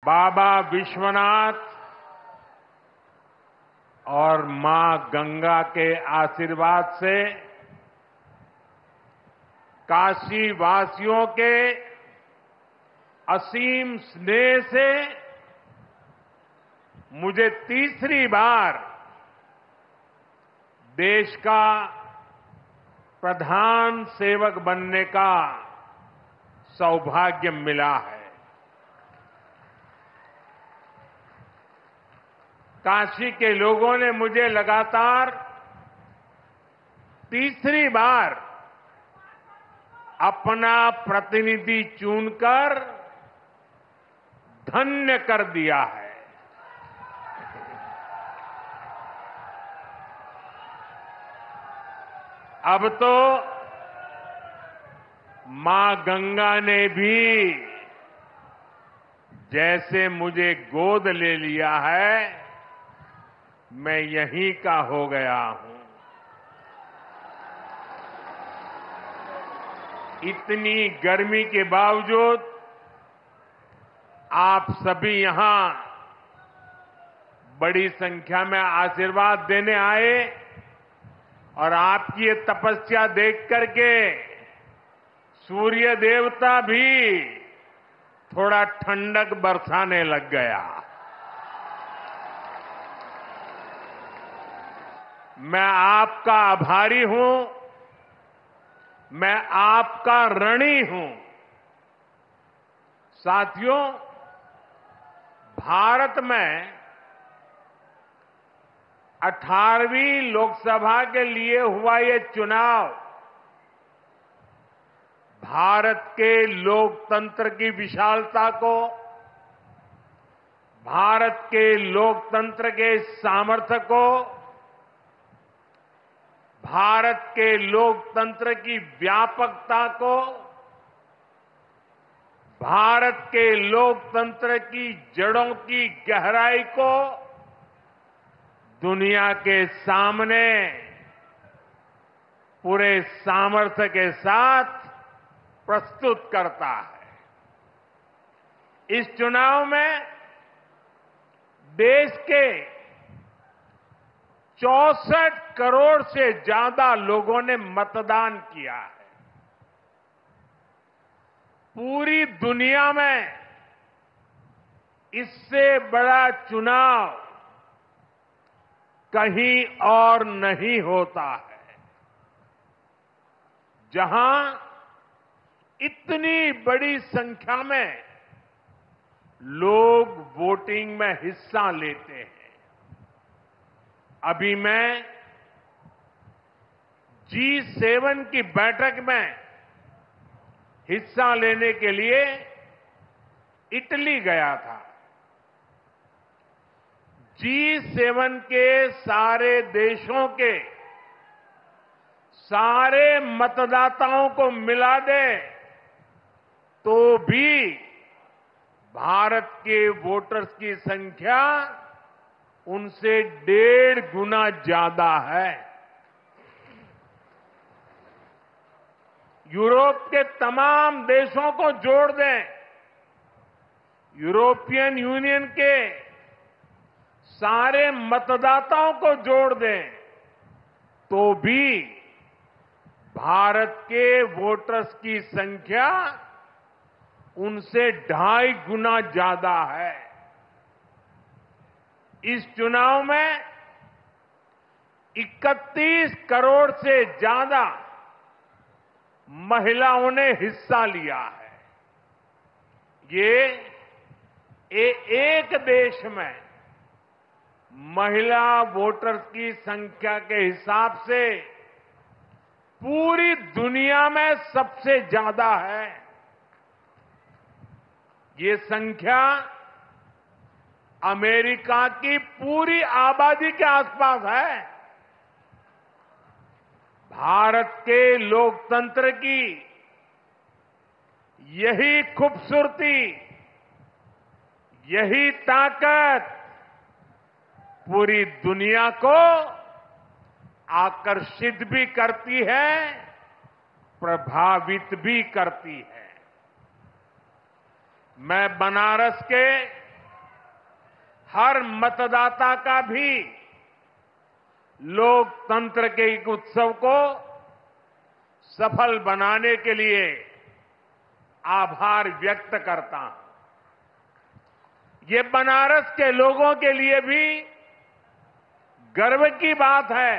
बाबा विश्वनाथ और मां गंगा के आशीर्वाद से काशी वासियों के असीम स्नेह से मुझे तीसरी बार देश का प्रधान सेवक बनने का सौभाग्य मिला है। काशी के लोगों ने मुझे लगातार तीसरी बार अपना प्रतिनिधि चुनकर धन्य कर दिया है। अब तो मां गंगा ने भी जैसे मुझे गोद ले लिया है, मैं यहीं का हो गया हूं। इतनी गर्मी के बावजूद आप सभी यहां बड़ी संख्या में आशीर्वाद देने आए और आपकी ये तपस्या देख करके सूर्य देवता भी थोड़ा ठंडक बरसाने लग गया। मैं आपका आभारी हूं, मैं आपका ऋणी हूं। साथियों, भारत में 18वीं लोकसभा के लिए हुआ ये चुनाव भारत के लोकतंत्र की विशालता को, भारत के लोकतंत्र के सामर्थ्य को, भारत के लोकतंत्र की व्यापकता को, भारत के लोकतंत्र की जड़ों की गहराई को दुनिया के सामने पूरे सामर्थ्य के साथ प्रस्तुत करता है। इस चुनाव में देश के 64 करोड़ से ज्यादा लोगों ने मतदान किया है। पूरी दुनिया में इससे बड़ा चुनाव कहीं और नहीं होता है, जहां इतनी बड़ी संख्या में लोग वोटिंग में हिस्सा लेते हैं। अभी मैं G7 की बैठक में हिस्सा लेने के लिए इटली गया था। G7 के सारे देशों के सारे मतदाताओं को मिला दे तो भी भारत के वोटर्स की संख्या उनसे 1.5 गुना ज्यादा है। यूरोप के तमाम देशों को जोड़ दें, यूरोपियन यूनियन के सारे मतदाताओं को जोड़ दें तो भी भारत के वोटर्स की संख्या उनसे 2.5 गुना ज्यादा है। इस चुनाव में 31 करोड़ से ज्यादा महिलाओं ने हिस्सा लिया है। ये एक देश में महिला वोटर्स की संख्या के हिसाब से पूरी दुनिया में सबसे ज्यादा है। ये संख्या अमेरिका की पूरी आबादी के आसपास है। भारत के लोकतंत्र की यही खूबसूरती, यही ताकत पूरी दुनिया को आकर्षित भी करती है, प्रभावित भी करती है। मैं बनारस के हर मतदाता का भी लोकतंत्र के एक उत्सव को सफल बनाने के लिए आभार व्यक्त करता हूं। ये बनारस के लोगों के लिए भी गर्व की बात है।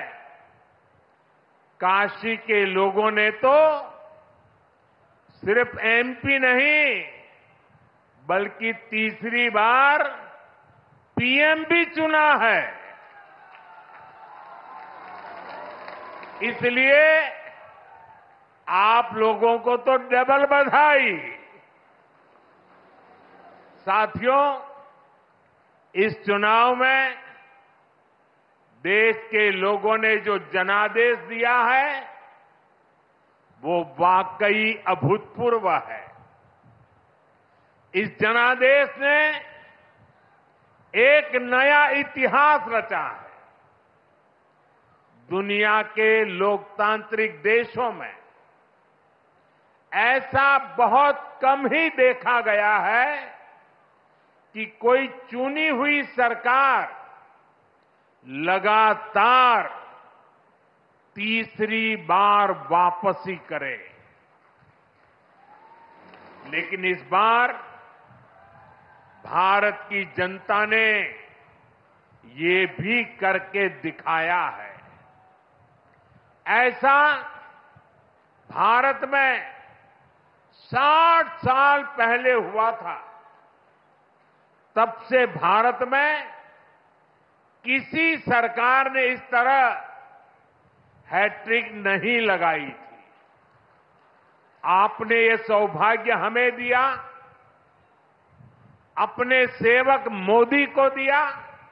काशी के लोगों ने तो सिर्फ एमपी नहीं बल्कि तीसरी बार पीएम भी चुना है। इसलिए आप लोगों को तो डबल बधाई। साथियों, इस चुनाव में देश के लोगों ने जो जनादेश दिया है वो वाकई अभूतपूर्व है। इस जनादेश ने एक नया इतिहास रचा है। दुनिया के लोकतांत्रिक देशों में ऐसा बहुत कम ही देखा गया है कि कोई चुनी हुई सरकार लगातार तीसरी बार वापसी करे। लेकिन इस बार भारत की जनता ने ये भी करके दिखाया है। ऐसा भारत में 60 साल पहले हुआ था। तब से भारत में किसी सरकार ने इस तरह हैट्रिक नहीं लगाई थी। आपने ये सौभाग्य हमें दिया, अपने सेवक मोदी को दिया।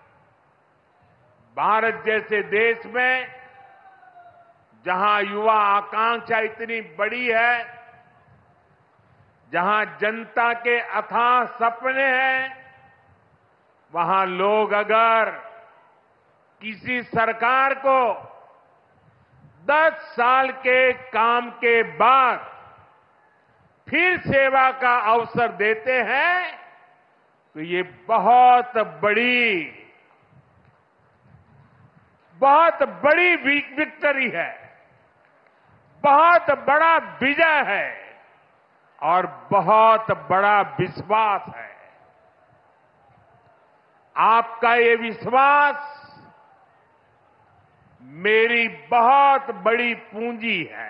भारत जैसे देश में जहां युवा आकांक्षा इतनी बड़ी है, जहां जनता के अथाह सपने हैं, वहां लोग अगर किसी सरकार को 10 साल के काम के बाद फिर सेवा का अवसर देते हैं तो ये बहुत बड़ी विक्ट्री है, बहुत बड़ा विजय है और बहुत बड़ा विश्वास है। आपका ये विश्वास मेरी बहुत बड़ी पूंजी है।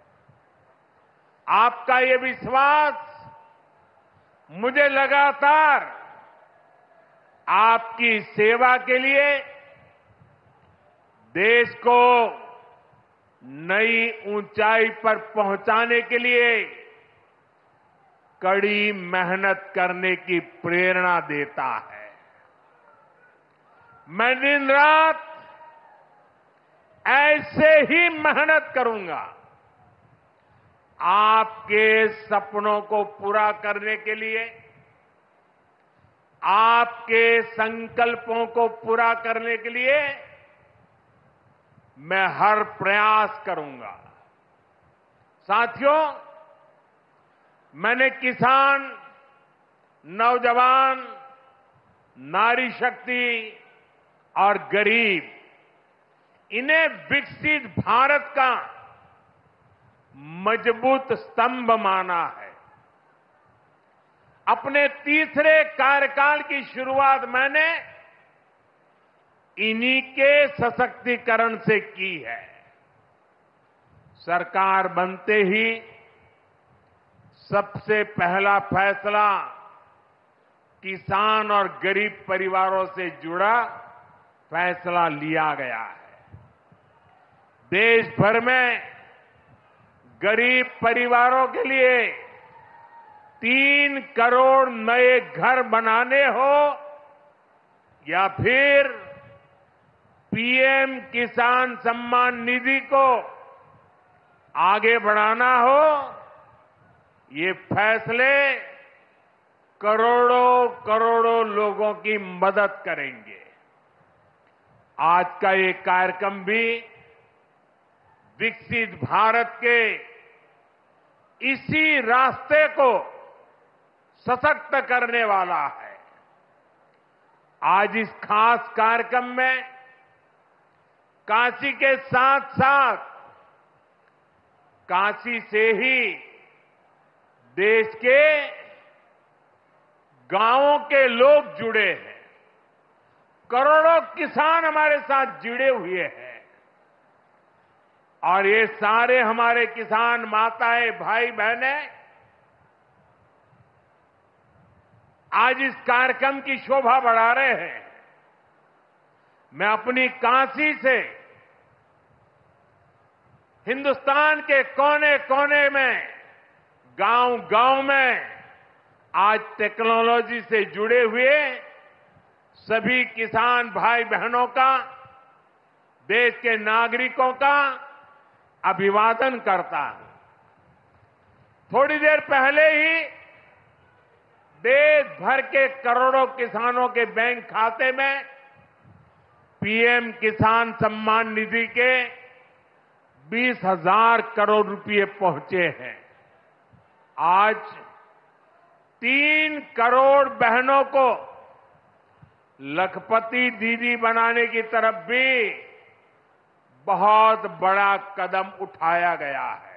आपका ये विश्वास मुझे लगातार आपकी सेवा के लिए देश को नई ऊंचाई पर पहुंचाने के लिए कड़ी मेहनत करने की प्रेरणा देता है। मैं दिन रात ऐसे ही मेहनत करूंगा आपके सपनों को पूरा करने के लिए, आपके संकल्पों को पूरा करने के लिए मैं हर प्रयास करूंगा। साथियों, मैंने किसान, नौजवान, नारी शक्ति और गरीब, इन्हें विकसित भारत का मजबूत स्तंभ माना है। अपने तीसरे कार्यकाल की शुरुआत मैंने इन्हीं के सशक्तिकरण से की है। सरकार बनते ही सबसे पहला फैसला किसान और गरीब परिवारों से जुड़ा फैसला लिया गया है। देश भर में गरीब परिवारों के लिए 3 करोड़ नए घर बनाने हो या फिर पीएम किसान सम्मान निधि को आगे बढ़ाना हो, ये फैसले करोड़ों करोड़ों लोगों की मदद करेंगे। आज का ये कार्यक्रम भी विकसित भारत के इसी रास्ते को सशक्त करने वाला है। आज इस खास कार्यक्रम में काशी के साथ साथ काशी से ही देश के गांवों के लोग जुड़े हैं। करोड़ों किसान हमारे साथ जुड़े हुए हैं और ये सारे हमारे किसान माताएं, भाई बहनें आज इस कार्यक्रम की शोभा बढ़ा रहे हैं। मैं अपनी काशी से हिंदुस्तान के कोने कोने में, गांव गांव में आज टेक्नोलॉजी से जुड़े हुए सभी किसान भाई बहनों का, देश के नागरिकों का अभिवादन करता हूं। थोड़ी देर पहले ही देश भर के करोड़ों किसानों के बैंक खाते में पीएम किसान सम्मान निधि के 20,000 करोड़ रुपए पहुंचे हैं। आज 3 करोड़ बहनों को लखपति दीदी बनाने की तरफ भी बहुत बड़ा कदम उठाया गया है।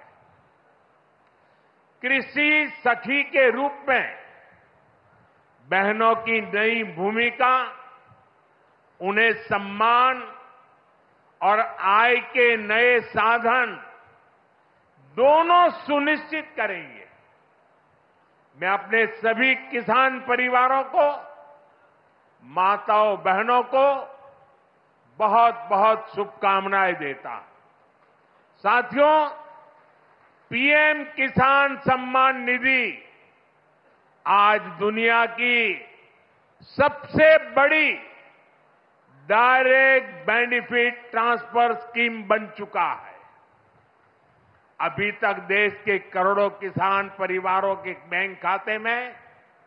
कृषि सखी के रूप में बहनों की नई भूमिका उन्हें सम्मान और आय के नए साधन दोनों सुनिश्चित करेंगे। मैं अपने सभी किसान परिवारों को, माताओं बहनों को बहुत बहुत शुभकामनाएं देता हूं। साथियों, पीएम किसान सम्मान निधि आज दुनिया की सबसे बड़ी डायरेक्ट बेनिफिट ट्रांसफर स्कीम बन चुका है। अभी तक देश के करोड़ों किसान परिवारों के बैंक खाते में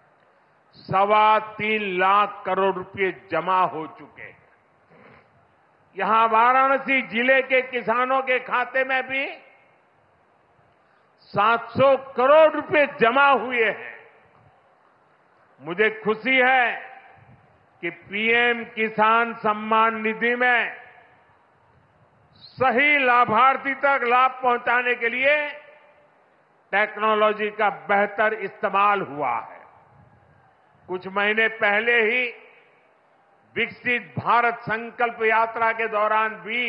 3.25 लाख करोड़ रुपए जमा हो चुके हैं। यहां वाराणसी जिले के किसानों के खाते में भी 700 करोड़ रुपए जमा हुए हैं। मुझे खुशी है कि पीएम किसान सम्मान निधि में सही लाभार्थी तक लाभ पहुंचाने के लिए टेक्नोलॉजी का बेहतर इस्तेमाल हुआ है। कुछ महीने पहले ही विकसित भारत संकल्प यात्रा के दौरान भी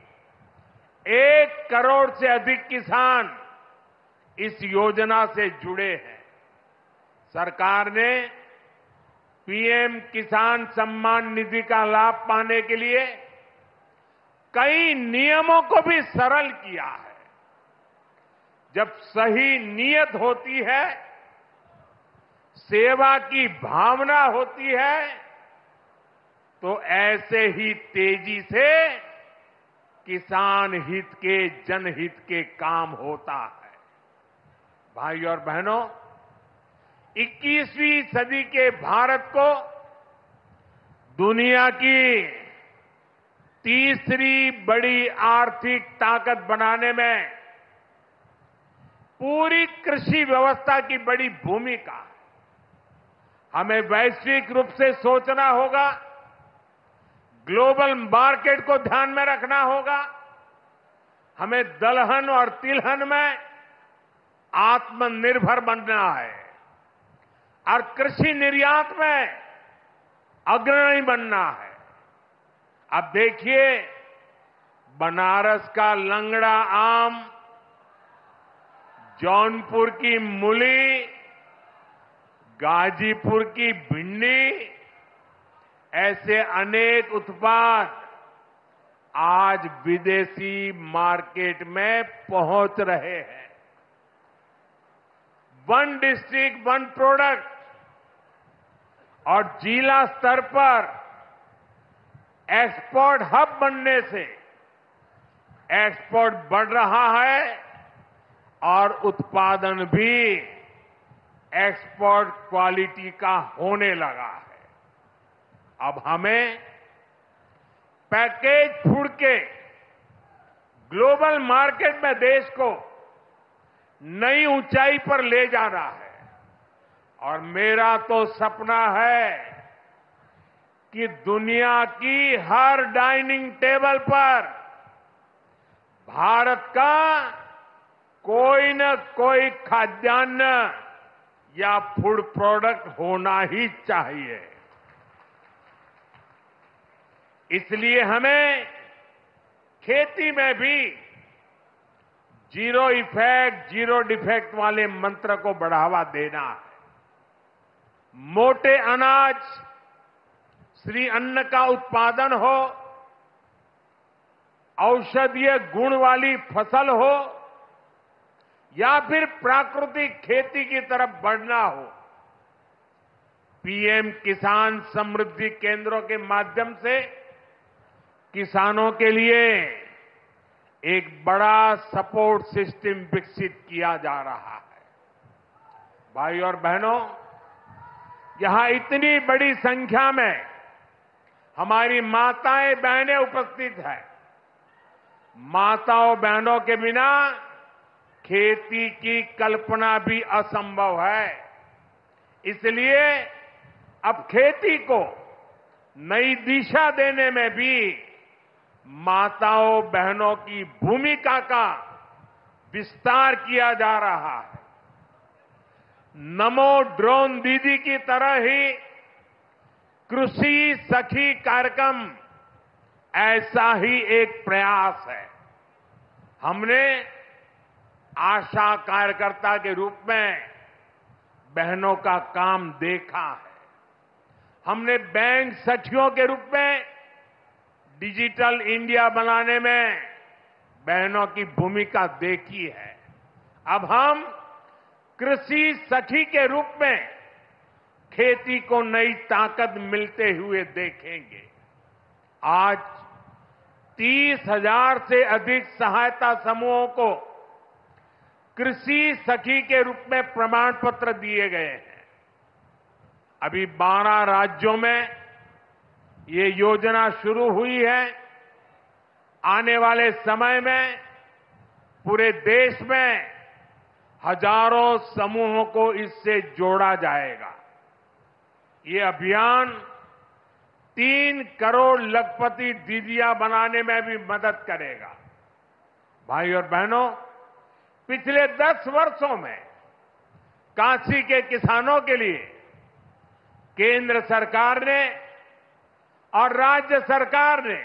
1 करोड़ से अधिक किसान इस योजना से जुड़े हैं। सरकार ने पीएम किसान सम्मान निधि का लाभ पाने के लिए कई नियमों को भी सरल किया है। जब सही नीयत होती है, सेवा की भावना होती है, तो ऐसे ही तेजी से किसान हित के, जनहित के काम होता है। भाइयों और बहनों, 21वीं सदी के भारत को दुनिया की तीसरी बड़ी आर्थिक ताकत बनाने में पूरी कृषि व्यवस्था की बड़ी भूमिका है। हमें वैश्विक रूप से सोचना होगा, ग्लोबल मार्केट को ध्यान में रखना होगा। हमें दलहन और तिलहन में आत्मनिर्भर बनना है और कृषि निर्यात में अग्रणी बनना है। अब देखिए, बनारस का लंगड़ा आम, जौनपुर की मूली, गाजीपुर की भिंडी, ऐसे अनेक उत्पाद आज विदेशी मार्केट में पहुंच रहे हैं। वन डिस्ट्रिक्ट वन प्रोडक्ट और जिला स्तर पर एक्सपोर्ट हब बनने से एक्सपोर्ट बढ़ रहा है और उत्पादन भी एक्सपोर्ट क्वालिटी का होने लगा है। अब हमें पैकेज फूड के ग्लोबल मार्केट में देश को नई ऊंचाई पर ले जाना है और मेरा तो सपना है कि दुनिया की हर डाइनिंग टेबल पर भारत का कोई न कोई खाद्यान्न या फूड प्रोडक्ट होना ही चाहिए। इसलिए हमें खेती में भी जीरो इफेक्ट, जीरो डिफेक्ट वाले मंत्र को बढ़ावा देना है। मोटे अनाज, श्री अन्न का उत्पादन हो, औषधीय गुण वाली फसल हो या फिर प्राकृतिक खेती की तरफ बढ़ना हो, पीएम किसान समृद्धि केंद्रों के माध्यम से किसानों के लिए एक बड़ा सपोर्ट सिस्टम विकसित किया जा रहा है। भाई और बहनों, यहां इतनी बड़ी संख्या में हमारी माताएं बहनें उपस्थित हैं। माताओं बहनों के बिना खेती की कल्पना भी असंभव है। इसलिए अब खेती को नई दिशा देने में भी माताओं बहनों की भूमिका का विस्तार किया जा रहा है। नमो ड्रोन दीदी की तरह ही कृषि सखी कार्यक्रम ऐसा ही एक प्रयास है। हमने आशा कार्यकर्ता के रूप में बहनों का काम देखा है। हमने बैंक सखियों के रूप में डिजिटल इंडिया बनाने में बहनों की भूमिका देखी है। अब हम कृषि सखी के रूप में खेती को नई ताकत मिलते हुए देखेंगे। आज 30,000 से अधिक सहायता समूहों को कृषि सखी के रूप में प्रमाण पत्र दिए गए हैं। अभी 12 राज्यों में ये योजना शुरू हुई है। आने वाले समय में पूरे देश में हजारों समूहों को इससे जोड़ा जाएगा। ये अभियान 3 करोड़ लखपति दीदियां बनाने में भी मदद करेगा। भाई और बहनों, पिछले 10 वर्षों में काशी के किसानों के लिए केंद्र सरकार ने और राज्य सरकार ने,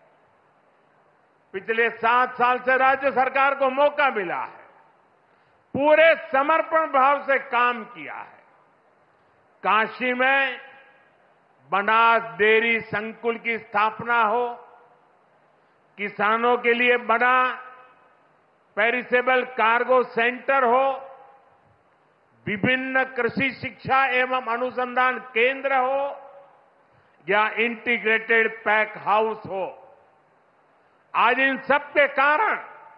पिछले 7 साल से राज्य सरकार को मौका मिला है, पूरे समर्पण भाव से काम किया है। काशी में बनास डेयरी संकुल की स्थापना हो, किसानों के लिए बना पेरिसेबल कार्गो सेंटर हो, विभिन्न कृषि शिक्षा एवं अनुसंधान केंद्र हो या इंटीग्रेटेड पैक हाउस हो, आज इन सब के कारण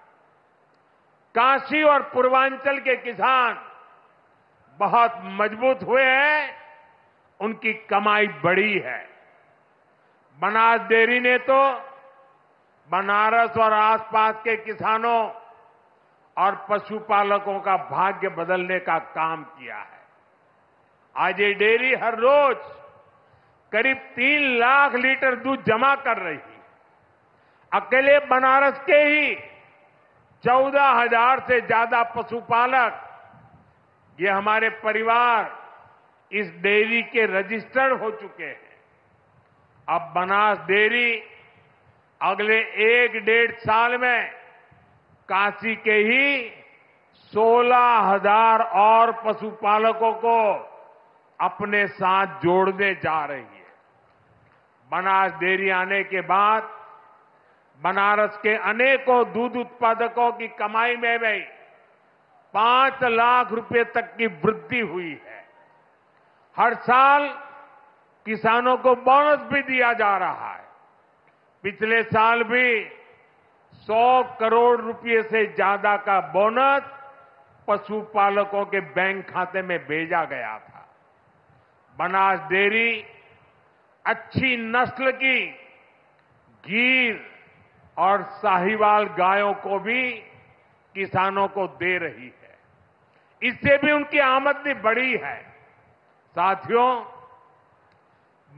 काशी और पूर्वांचल के किसान बहुत मजबूत हुए हैं, उनकी कमाई बढ़ी है। बनास डेयरी ने तो बनारस और आसपास के किसानों और पशुपालकों का भाग्य बदलने का काम किया है। आज ये डेयरी हर रोज करीब 3 लाख लीटर दूध जमा कर रही है। अकेले बनारस के ही 14,000 से ज्यादा पशुपालक, ये हमारे परिवार इस डेयरी के रजिस्टर्ड हो चुके हैं। अब बनास डेयरी अगले 1-1.5 साल में काशी के ही 16,000 और पशुपालकों को अपने साथ जोड़ने जा रही है। बनास डेयरी आने के बाद बनारस के अनेकों दूध उत्पादकों की कमाई में भी 5 लाख रुपए तक की वृद्धि हुई है। हर साल किसानों को बोनस भी दिया जा रहा है। पिछले साल भी 100 करोड़ रुपए से ज्यादा का बोनस पशुपालकों के बैंक खाते में भेजा गया था। बनास डेयरी अच्छी नस्ल की गीर और साहिवाल गायों को भी किसानों को दे रही है। इससे भी उनकी आमदनी बढ़ी है। साथियों,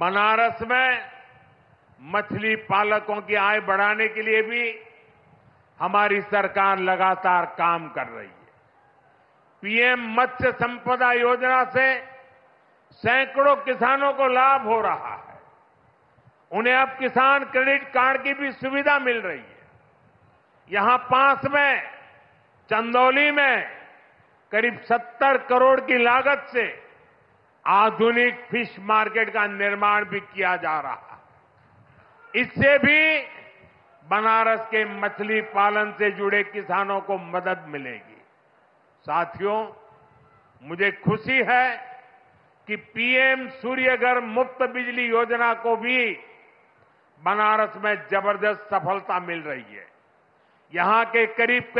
बनारस में मछली पालकों की आय बढ़ाने के लिए भी हमारी सरकार लगातार काम कर रही है। पीएम मत्स्य संपदा योजना से सैकड़ों किसानों को लाभ हो रहा है। उन्हें अब किसान क्रेडिट कार्ड की भी सुविधा मिल रही है। यहां पास में चंदौली में करीब 70 करोड़ की लागत से आधुनिक फिश मार्केट का निर्माण भी किया जा रहा है। इससे भी बनारस के मछली पालन से जुड़े किसानों को मदद मिलेगी। साथियों, मुझे खुशी है कि पीएम सूर्यघर मुफ्त बिजली योजना को भी बनारस में जबरदस्त सफलता मिल रही है। यहां के करीब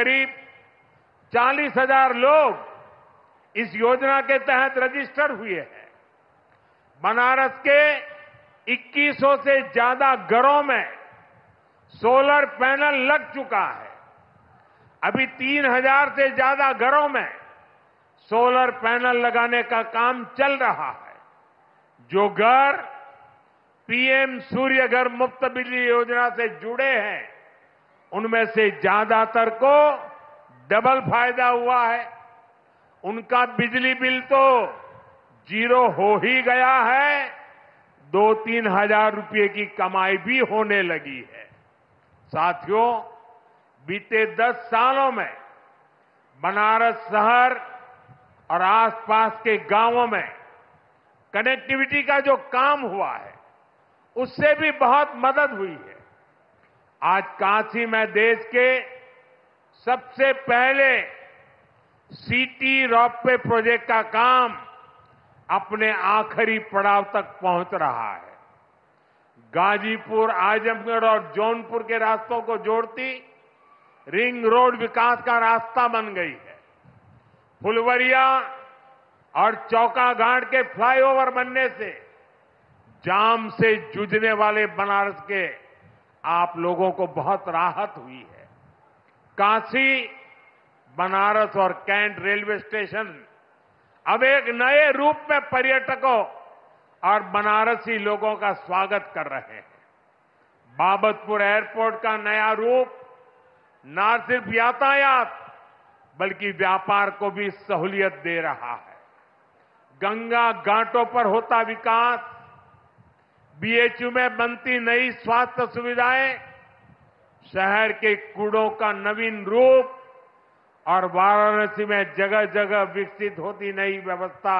40,000 लोग इस योजना के तहत रजिस्टर हुए हैं। बनारस के 2100 से ज्यादा घरों में सोलर पैनल लग चुका है। अभी 3000 से ज्यादा घरों में सोलर पैनल लगाने का काम चल रहा है। जो घर पीएम सूर्यघर मुफ्त बिजली योजना से जुड़े हैं, उनमें से ज्यादातर को डबल फायदा हुआ है। उनका बिजली बिल तो जीरो हो ही गया है, 2-3 हजार रुपये की कमाई भी होने लगी है। साथियों, बीते 10 सालों में बनारस शहर और आसपास के गांवों में कनेक्टिविटी का जो काम हुआ है, उससे भी बहुत मदद हुई है। आज काशी में देश के सबसे पहले सिटी रोपवे प्रोजेक्ट का काम अपने आखिरी पड़ाव तक पहुंच रहा है। गाजीपुर, आजमगढ़ और जौनपुर के रास्तों को जोड़ती रिंग रोड विकास का रास्ता बन गई है। फुलवरिया और चौका घाट के फ्लाईओवर बनने से जाम से जूझने वाले बनारस के आप लोगों को बहुत राहत हुई है। काशी, बनारस और कैंट रेलवे स्टेशन अब एक नए रूप में पर्यटकों और बनारसी लोगों का स्वागत कर रहे हैं। बाबतपुर एयरपोर्ट का नया रूप न सिर्फ यातायात बल्कि व्यापार को भी सहूलियत दे रहा है। गंगा घाटों पर होता विकास, बीएचयू में बनती नई स्वास्थ्य सुविधाएं, शहर के कूड़ों का नवीन रूप और वाराणसी में जगह जगह विकसित होती नई व्यवस्था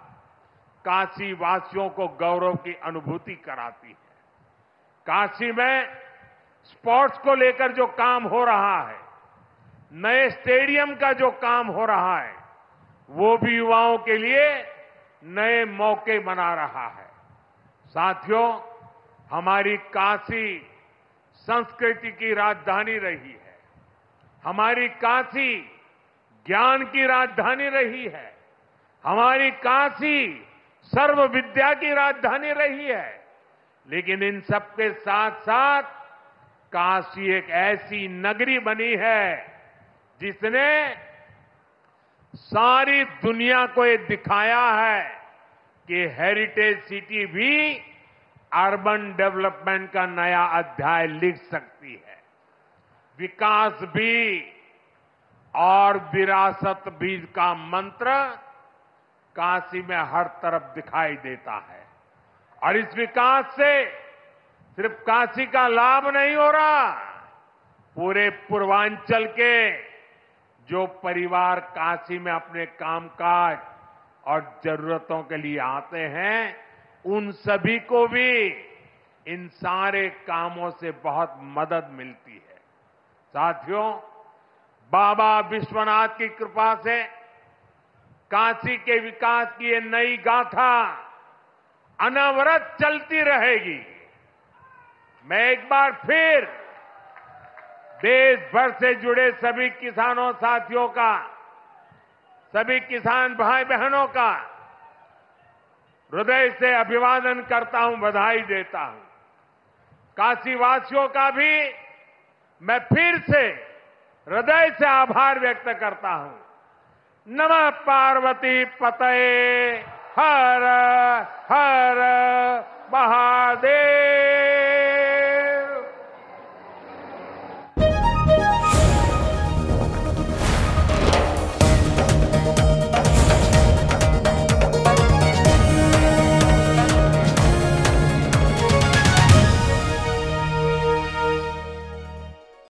काशी वासियों को गौरव की अनुभूति कराती है। काशी में स्पोर्ट्स को लेकर जो काम हो रहा है, नए स्टेडियम का जो काम हो रहा है, वो भी युवाओं के लिए नए मौके बना रहा है। साथियों, हमारी काशी संस्कृति की राजधानी रही है। हमारी काशी ज्ञान की राजधानी रही है। हमारी काशी सर्व विद्या की राजधानी रही है। लेकिन इन सबके साथ साथ काशी एक ऐसी नगरी बनी है जिसने सारी दुनिया को ये दिखाया है कि हेरिटेज सिटी भी अर्बन डेवलपमेंट का नया अध्याय लिख सकती है। विकास भी और विरासत भी का मंत्र काशी में हर तरफ दिखाई देता है। और इस विकास से सिर्फ काशी का लाभ नहीं हो रहा, पूरे पूर्वांचल के जो परिवार काशी में अपने कामकाज और जरूरतों के लिए आते हैं, उन सभी को भी इन सारे कामों से बहुत मदद मिलती है। साथियों, बाबा विश्वनाथ की कृपा से काशी के विकास की ये नई गाथा अनवरत चलती रहेगी। मैं एक बार फिर देश भर से जुड़े सभी किसानों साथियों का, सभी किसान भाई बहनों का हृदय से अभिवादन करता हूं, बधाई देता हूं। काशी वासियों का भी मैं फिर से हृदय से आभार व्यक्त करता हूं। नमः पार्वती पतये हर हर महादेव